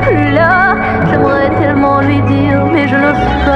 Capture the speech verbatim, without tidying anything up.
plus là. J'aimerais tellement lui dire, mais je n'ose pas.